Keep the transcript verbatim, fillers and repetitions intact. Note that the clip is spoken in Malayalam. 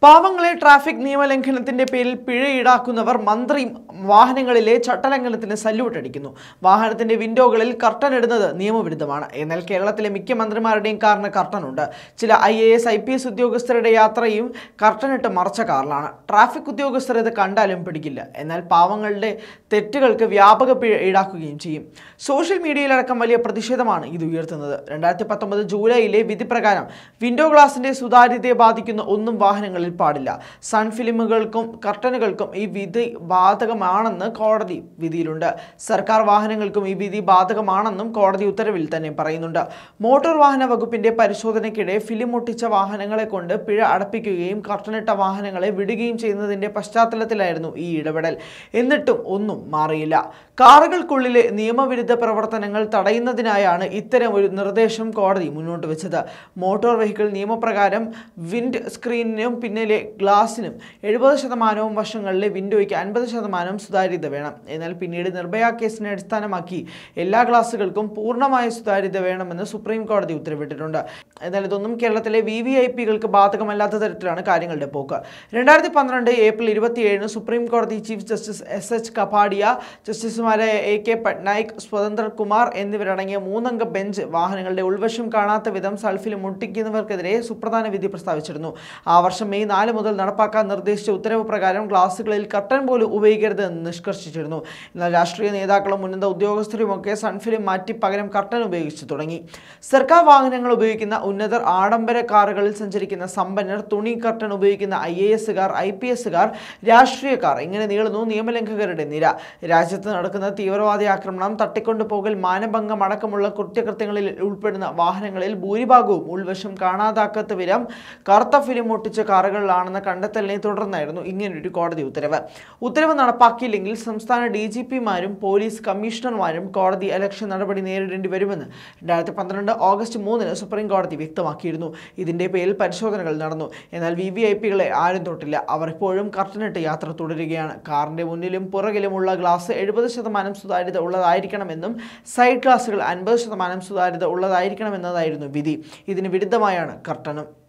പാവങ്ങളെ ട്രാഫിക് നിയമലംഘനത്തിന്റെ പേരിൽ പിഴ ഈടാക്കുന്നവർ മന്ത്രി വാഹനങ്ങളിലെ ചട്ടലംഘനത്തിന് സല്യൂട്ട് അടിക്കുന്നു. വാഹനത്തിന്റെ വിൻഡോകളിൽ കർട്ടൻ ഇടുന്നത് നിയമവിരുദ്ധമാണ്. എന്നാൽ കേരളത്തിലെ മിക്ക മന്ത്രിമാരുടെയും കാറിന് കർട്ടനുണ്ട്. ചില I A S I P S ഉദ്യോഗസ്ഥരുടെ യാത്രയും കർട്ടനിട്ട് മറച്ച കാറിലാണ്. ട്രാഫിക് ഉദ്യോഗസ്ഥർ ഇത് കണ്ടാലും പിടിക്കില്ല. എന്നാൽ പാവങ്ങളുടെ തെറ്റുകൾക്ക് വ്യാപക പിഴ ഈടാക്കുകയും ചെയ്യും. സോഷ്യൽ മീഡിയയിലടക്കം വലിയ പ്രതിഷേധമാണ് ഇത് ഉയർത്തുന്നത്. രണ്ടായിരത്തി പത്തൊമ്പത് ജൂലൈയിലെ വിധി പ്രകാരം വിൻഡോ ഗ്ലാസിന്റെ സുതാര്യതയെ ബാധിക്കുന്ന ഒന്നും വാഹനങ്ങളിൽ പാടില്ല. സൺ ഫിലിമുകൾക്കും കർട്ടനുകൾക്കും ഈ വിധി ബാധകമാണെന്ന് കോടതി വിധിയിലുണ്ട്. സർക്കാർ വാഹനങ്ങൾക്കും ഈ വിധി ബാധകമാണെന്നും കോടതി ഉത്തരവിൽ തന്നെ പറയുന്നുണ്ട്. മോട്ടോർ വാഹന വകുപ്പിന്റെ പരിശോധനയ്ക്കിടെ ഫിലിം ഒട്ടിച്ച വാഹനങ്ങളെ കൊണ്ട് പിഴ അടപ്പിക്കുകയും കർട്ടനിട്ട വാഹനങ്ങളെ വിടുകയും ചെയ്യുന്നതിന്റെ പശ്ചാത്തലത്തിലായിരുന്നു ഈ ഇടപെടൽ. എന്നിട്ടും ഒന്നും മാറിയില്ല. കാറുകൾക്കുള്ളിലെ നിയമവിരുദ്ധ പ്രവർത്തനങ്ങൾ തടയുന്നതിനായാണ് ഇത്തരം ഒരു നിർദ്ദേശം കോടതി മുന്നോട്ട് വെച്ചത്. മോട്ടോർ വെഹിക്കിൾ നിയമപ്രകാരം വിൻഡ് സ്ക്രീനിനും പിന്നിലെ ഗ്ലാസിനും എഴുപത് ശതമാനവും വശങ്ങളിലെ വിൻഡോയ്ക്ക് അൻപത് ശതമാനം സുതാര്യത വേണം. എന്നാൽ പിന്നീട് നിർഭയ കേസിനെ അടിസ്ഥാനമാക്കി എല്ലാ ഗ്ലാസുകൾക്കും പൂർണ്ണമായ സുതാര്യത വേണമെന്ന് സുപ്രീം കോടതി ഉത്തരവിട്ടിട്ടുണ്ട്. എന്നാൽ ഇതൊന്നും കേരളത്തിലെ വി വി ഐ പികൾക്ക് ബാധകമല്ലാത്ത തരത്തിലാണ് കാര്യങ്ങളുടെ പോക്ക്. രണ്ടായിരത്തി പന്ത്രണ്ട് ഏപ്രിൽ ഇരുപത്തിയേഴിന് സുപ്രീം കോടതി chief justice S H Kapadia, ജസ്റ്റിസുമാരായ എ കെ പട്നായിക്, സ്വതന്ത്ര കുമാർ എന്നിവരടങ്ങിയ മൂന്നംഗ ബെഞ്ച് വാഹനങ്ങളുടെ ഉൾവശം കാണാത്ത വിധം സൾഫിലും മുട്ടിക്കുന്നവർക്കെതിരെ സുപ്രധാന വിധി പ്രസ്താവിച്ചിരുന്നു. ആ വർഷം മെയ് നാല് മുതൽ നടപ്പാക്കാൻ നിർദ്ദേശിച്ച ഉത്തരവ് പ്രകാരം ഗ്ലാസുകളിൽ കർട്ടൻ പോലും ഉപയോഗിക്കരുത് എന്ന് നിഷ്കർഷിച്ചിരുന്നു. എന്നാൽ രാഷ്ട്രീയ നേതാക്കളും ഉന്നത ഉദ്യോഗസ്ഥരുമൊക്കെ സൺഫിലിം മാറ്റി പകരം കർട്ടൻ ഉപയോഗിച്ചു തുടങ്ങി. സർക്കാർ വാഹനങ്ങൾ ഉപയോഗിക്കുന്ന ഉന്നതർ, ആഡംബര കാറുകളിൽ സഞ്ചരിക്കുന്ന സമ്പന്നർ, തുണി കർട്ടൻ ഉപയോഗിക്കുന്ന ഐ എ എസുകാർ, ഐ പി എസുകാർ, രാഷ്ട്രീയക്കാർ, ഇങ്ങനെ നീളുന്നു നിയമലംഘകരുടെ നിര. രാജ്യത്ത് നടക്കുന്ന തീവ്രവാദി ആക്രമണം, തട്ടിക്കൊണ്ടുപോകൽ, മാനഭംഗം അടക്കമുള്ള കുറ്റകൃത്യങ്ങളിൽ ഉൾപ്പെടുന്ന വാഹനങ്ങളിൽ ഭൂരിഭാഗവും ഉൾവശം കാണാതാക്കാത്ത വിധം കറുത്ത ഫിലിം ഒട്ടിച്ച കാറുകളിലാണെന്ന കണ്ടെത്തലിനെ തുടർന്നായിരുന്നു ഇങ്ങനൊരു കോടതി ഉത്തരവ്. ഉത്തരവ് നടപ്പാക്കിയില്ലെങ്കിൽ സംസ്ഥാന ഡി ജി പിമാരും പോലീസ് കമ്മീഷണർമാരും കോടതി അലക്ഷ്യ നടപടി നേരിടേണ്ടി വരുമെന്ന് രണ്ടായിരത്തി പന്ത്രണ്ട് ഓഗസ്റ്റ് മൂന്നിന് സുപ്രീം കോടതി വ്യക്തമാക്കിയിരുന്നു. ഇതിന്റെ പേരിൽ പരിശോധനകൾ നടന്നു. എന്നാൽ വി വി ഐ പികളെ ആരും തൊട്ടില്ല. അവർ ഇപ്പോഴും കർട്ടനിട്ട് യാത്ര തുടരുകയാണ്. കാറിന്റെ മുന്നിലും പുറകിലുമുള്ള ഗ്ലാസ് എഴുപത് ശതമാനം സുതാര്യത ഉള്ളതായിരിക്കണമെന്നും സൈഡ് ഗ്ലാസുകൾ അൻപത് ശതമാനം സുതാര്യത ഉള്ളതായിരിക്കണമെന്നതായിരുന്നു വിധി. ഇതിന് വിരുദ്ധമായാണ് കർട്ടനും.